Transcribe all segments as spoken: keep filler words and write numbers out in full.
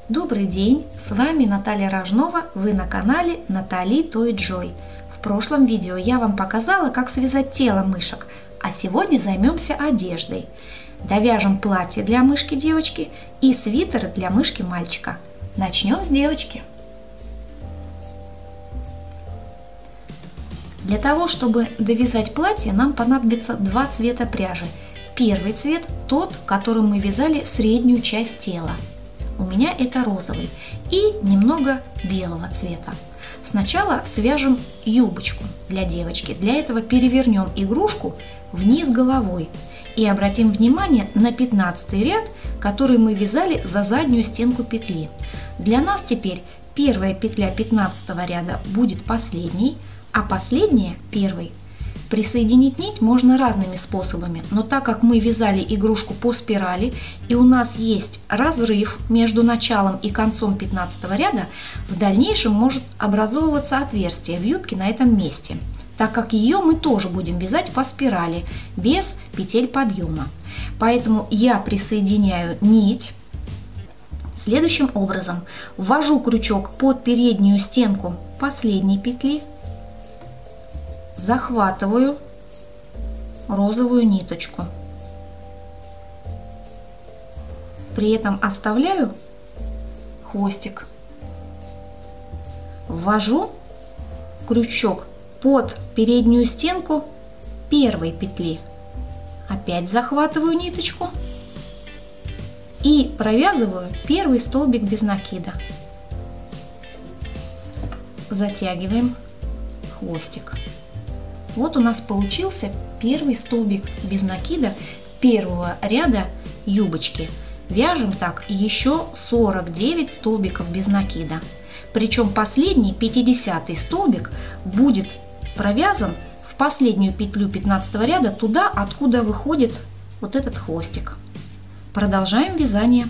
Добрый день, с вами Наталья Рожнова, вы на канале Натали Той Джой. В прошлом видео я вам показала, как связать тело мышек, а сегодня займемся одеждой. Довяжем платье для мышки девочки и свитер для мышки мальчика. Начнем с девочки. Для того, чтобы довязать платье, нам понадобится два цвета пряжи. Первый цвет тот, которым мы вязали среднюю часть тела. У меня это розовый и немного белого цвета. Сначала свяжем юбочку для девочки. Для этого перевернем игрушку вниз головой и обратим внимание на пятнадцатый ряд, который мы вязали за заднюю стенку петли. Для нас теперь первая петля пятнадцатого ряда будет последней, а последняя первой. Присоединить нить можно разными способами, но так как мы вязали игрушку по спирали и у нас есть разрыв между началом и концом пятнадцатого ряда, в дальнейшем может образовываться отверстие в юбке на этом месте, так как ее мы тоже будем вязать по спирали, без петель подъема. Поэтому я присоединяю нить следующим образом. Ввожу крючок под переднюю стенку последней петли, захватываю розовую ниточку, при этом оставляю хвостик, ввожу крючок под переднюю стенку первой петли, опять захватываю ниточку и провязываю первый столбик без накида, затягиваем хвостик. Вот у нас получился первый столбик без накида первого ряда юбочки. Вяжем так еще сорок девять столбиков без накида. Причем последний, пятидесятый столбик, будет провязан в последнюю петлю пятнадцатого ряда, туда, откуда выходит вот этот хвостик. Продолжаем вязание.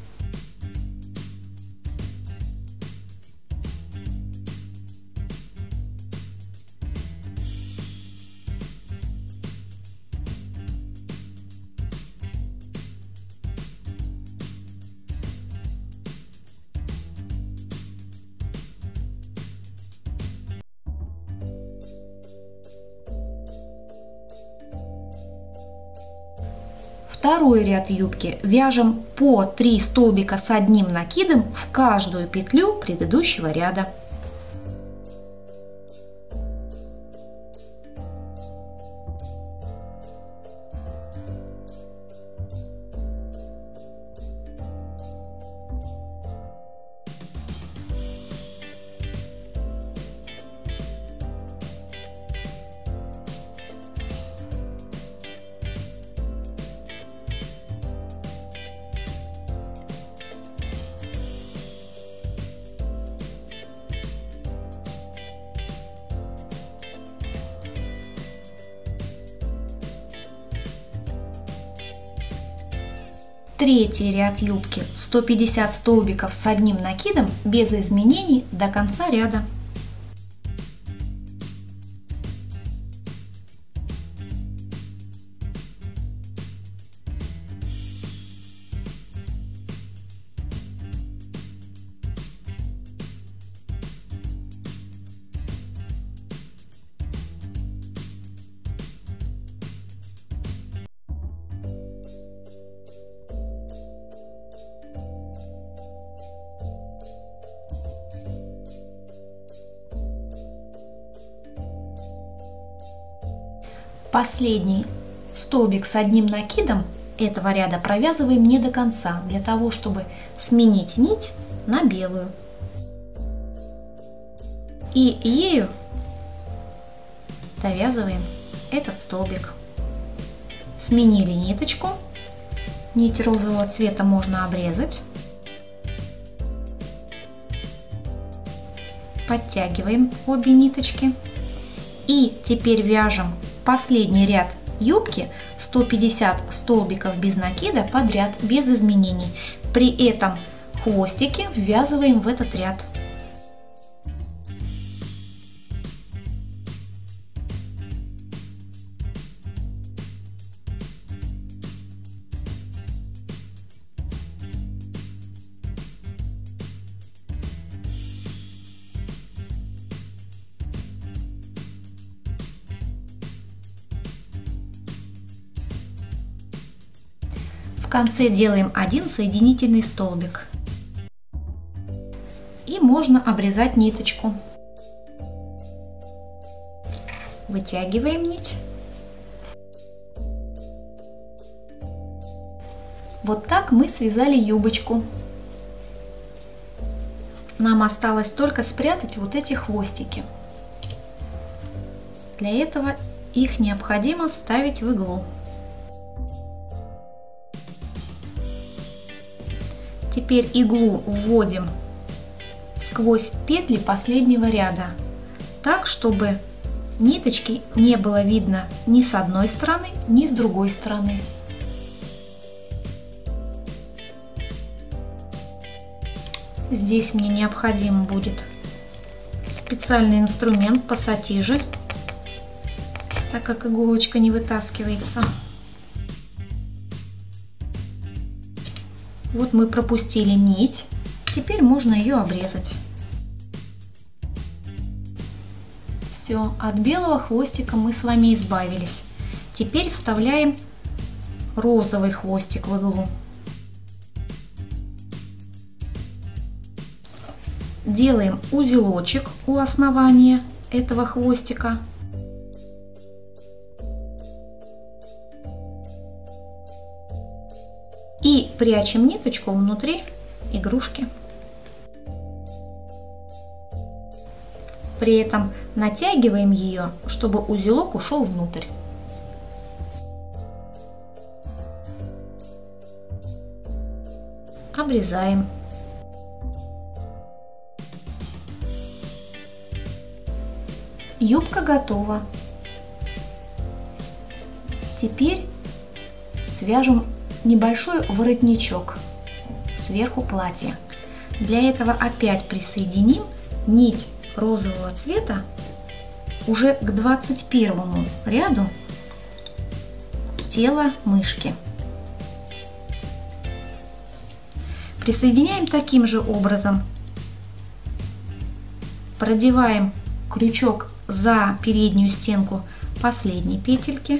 Второй ряд юбки вяжем по три столбика с одним накидом в каждую петлю предыдущего ряда. Третий ряд юбки сто пятьдесят столбиков с одним накидом без изменений до конца ряда. Последний столбик с одним накидом этого ряда провязываем не до конца, для того, чтобы сменить нить на белую. И ею довязываем этот столбик. Сменили ниточку. Нить розового цвета можно обрезать. Подтягиваем обе ниточки. И теперь вяжем последний ряд юбки сто пятьдесят столбиков без накида подряд, без изменений. При этом хвостики ввязываем в этот ряд. конце делаем один соединительный столбик. И можно обрезать ниточку. Вытягиваем нить. Вот так мы связали юбочку. Нам осталось только спрятать вот эти хвостики. Для этого их необходимо вставить в иглу. Теперь иглу вводим сквозь петли последнего ряда, так, чтобы ниточки не было видно ни с одной стороны, ни с другой стороны. Здесь мне необходим будет специальный инструмент пассатижи, так как иголочка не вытаскивается. Вот мы пропустили нить, теперь можно ее обрезать. Все, от белого хвостика мы с вами избавились. Теперь вставляем розовый хвостик в иглу. Делаем узелочек у основания этого хвостика. И прячем ниточку внутри игрушки. При этом натягиваем ее, чтобы узелок ушел внутрь. Обрезаем. Юбка готова. Теперь свяжем небольшой воротничок сверху платья. Для этого опять присоединим нить розового цвета уже к двадцать первому ряду тела мышки. Присоединяем таким же образом. Продеваем крючок за переднюю стенку последней петельки.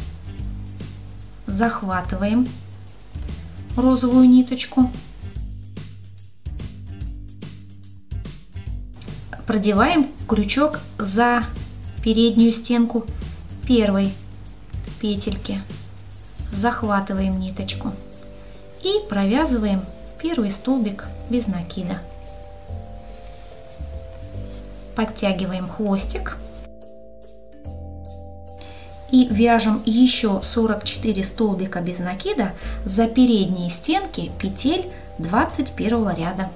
Захватываем розовую ниточку. Продеваем крючок за переднюю стенку первой петельки. Захватываем ниточку и провязываем первый столбик без накида. Подтягиваем хвостик и вяжем еще сорок четыре столбика без накида за передние стенки петель двадцать первого ряда.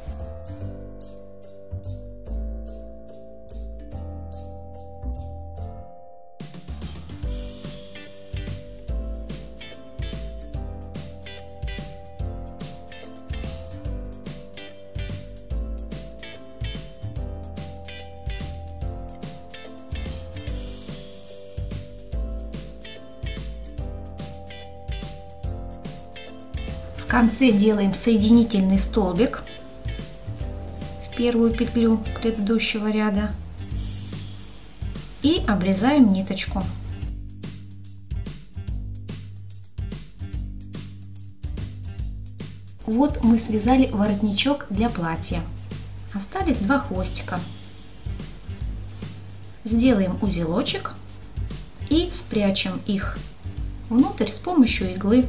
В конце делаем соединительный столбик в первую петлю предыдущего ряда и обрезаем ниточку. Вот мы связали воротничок для платья. Остались два хвостика. Сделаем узелочек и спрячем их внутрь с помощью иглы.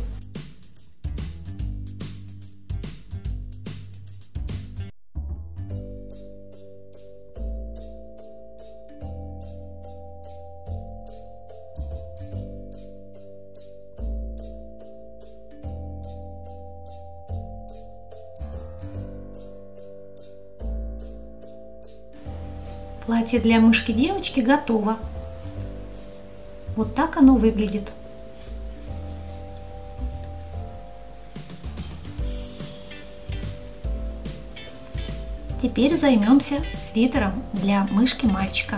Платье для мышки девочки готово. Вот так оно выглядит. Теперь займемся свитером для мышки мальчика.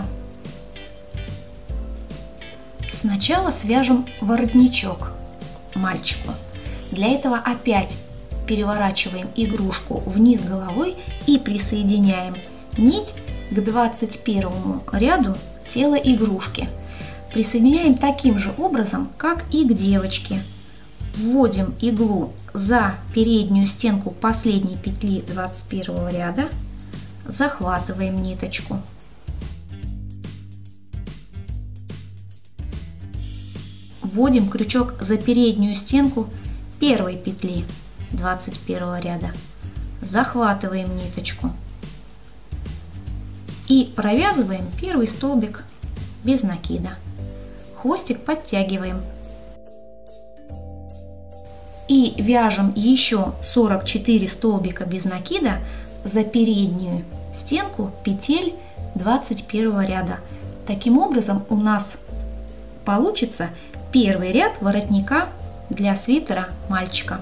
Сначала свяжем воротничок мальчику. Для этого опять переворачиваем игрушку вниз головой и присоединяем нить к двадцать первому ряду тела игрушки. Присоединяем таким же образом, как и к девочке. Вводим иглу за переднюю стенку последней петли двадцать первого ряда, захватываем ниточку. Вводим крючок за переднюю стенку первой петли двадцать первого ряда, захватываем ниточку и провязываем первый столбик без накида. Хвостик подтягиваем и вяжем еще сорок четыре столбика без накида за переднюю стенку петель двадцать первого ряда. Таким образом у нас получится первый ряд воротника для свитера мальчика.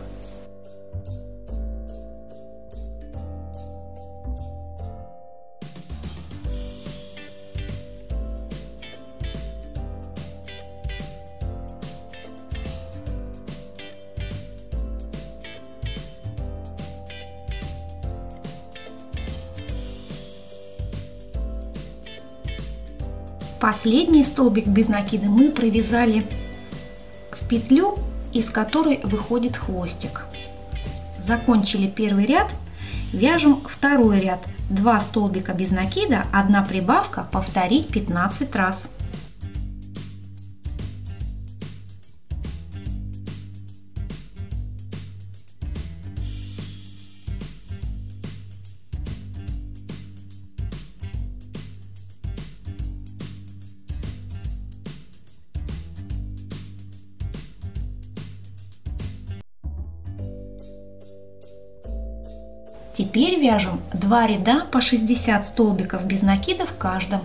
Последний столбик без накида мы провязали в петлю, из которой выходит хвостик. Закончили первый ряд, вяжем второй ряд. два столбика без накида, одна прибавка, повторить пятнадцать раз. Теперь вяжем два ряда по шестьдесят столбиков без накида в каждом.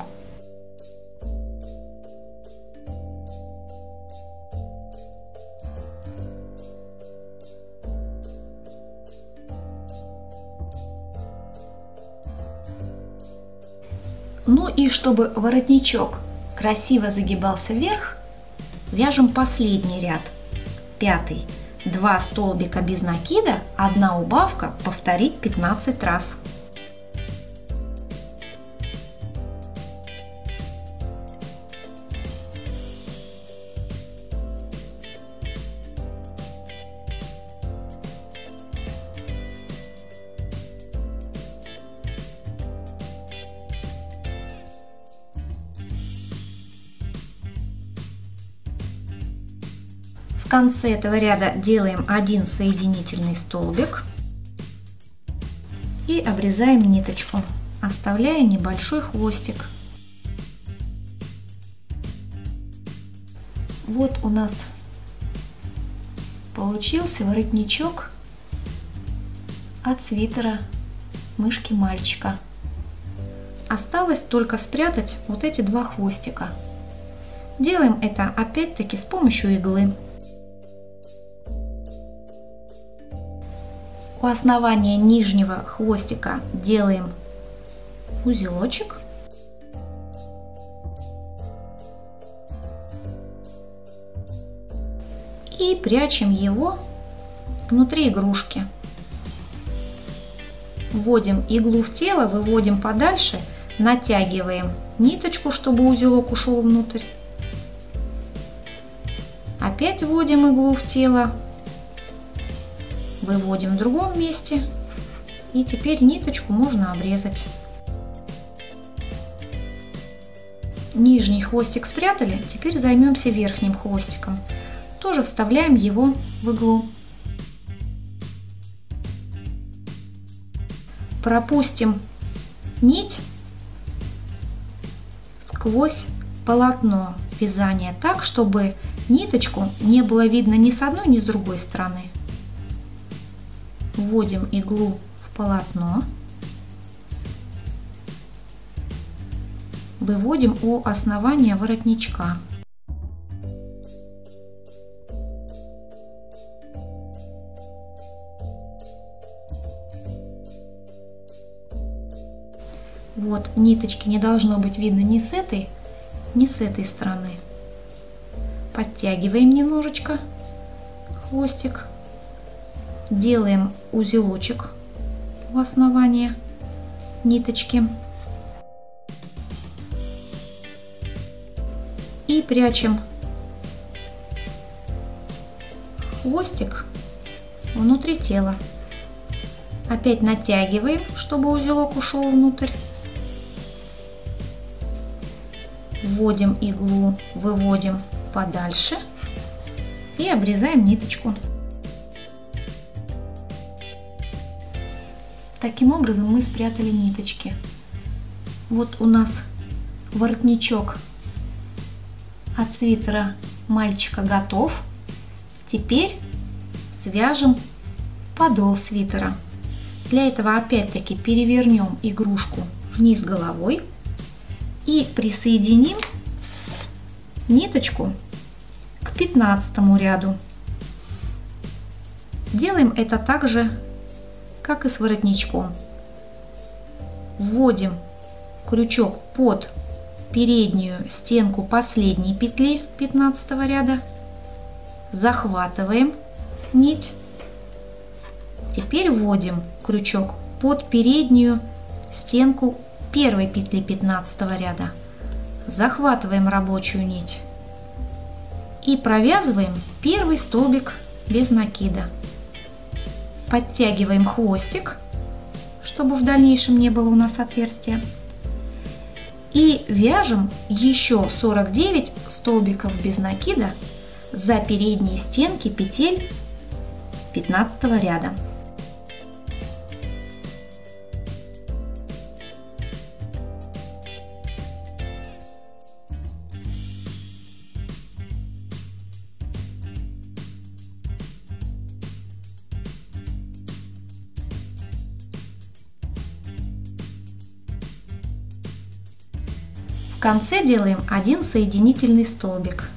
Ну и чтобы воротничок красиво загибался вверх, вяжем последний ряд, пятый. два столбика без накида, одна убавка, повторить пятнадцать раз. В конце этого ряда делаем один соединительный столбик и обрезаем ниточку, оставляя небольшой хвостик. Вот у нас получился воротничок от свитера мышки мальчика. Осталось только спрятать вот эти два хвостика. Делаем это опять-таки с помощью иглы. У основания нижнего хвостика делаем узелочек. И прячем его внутри игрушки. Вводим иглу в тело, выводим подальше, натягиваем ниточку, чтобы узелок ушел внутрь. Опять вводим иглу в тело. Выводим в другом месте, и теперь ниточку можно обрезать. Нижний хвостик спрятали, теперь займемся верхним хвостиком. Тоже вставляем его в иглу. Пропустим нить сквозь полотно вязания так, чтобы ниточку не было видно ни с одной, ни с другой стороны. Вводим иглу в полотно, выводим у основания воротничка. Вот, ниточки не должно быть видно ни с этой, ни с этой стороны. Подтягиваем немножечко хвостик. Делаем узелочек у основания ниточки и прячем хвостик внутри тела. Опять натягиваем, чтобы узелок ушел внутрь. Вводим иглу, выводим подальше и обрезаем ниточку. Таким образом мы спрятали ниточки. Вот у нас воротничок от свитера мальчика готов. Теперь свяжем подол свитера. Для этого опять-таки перевернем игрушку вниз головой и присоединим ниточку к пятнадцатому ряду. Делаем это так же, как и с воротничком. Вводим крючок под переднюю стенку последней петли пятнадцатого ряда, захватываем нить. Теперь вводим крючок под переднюю стенку первой петли пятнадцатого ряда, захватываем рабочую нить и провязываем первый столбик без накида. Подтягиваем хвостик, чтобы в дальнейшем не было у нас отверстия. И вяжем еще сорок девять столбиков без накида за передние стенки петель пятнадцатого ряда. В конце делаем один соединительный столбик.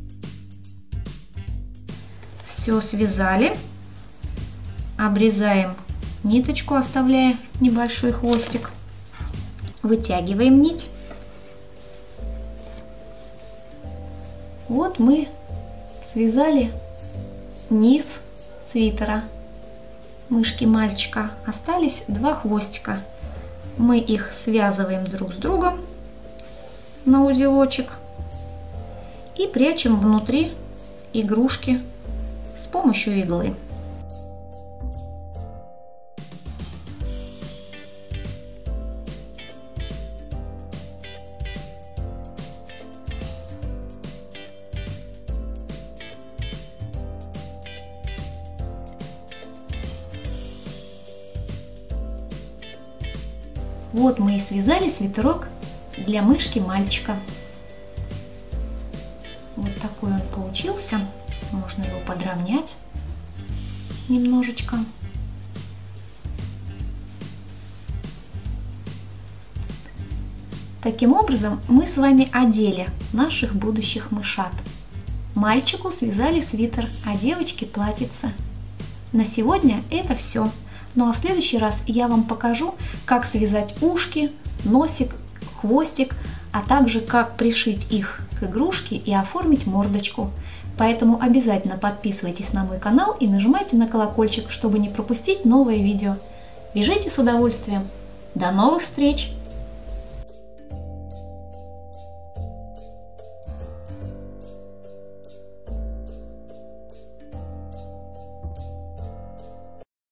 Все связали, обрезаем ниточку, оставляя небольшой хвостик, вытягиваем нить. Вот мы связали низ свитера мышки мальчика. Остались два хвостика. Мы их связываем друг с другом на узелочек и прячем внутри игрушки с помощью иглы. Вот мы и связали свитерок для мышки мальчика. Вот такой он получился. Можно его подровнять немножечко. Таким образом мы с вами одели наших будущих мышат. Мальчику связали свитер, а девочке платьице. На сегодня это все. Ну а в следующий раз я вам покажу, как связать ушки, носик, хвостик, а также как пришить их к игрушке и оформить мордочку. Поэтому обязательно подписывайтесь на мой канал и нажимайте на колокольчик, чтобы не пропустить новые видео. Вяжите с удовольствием. До новых встреч!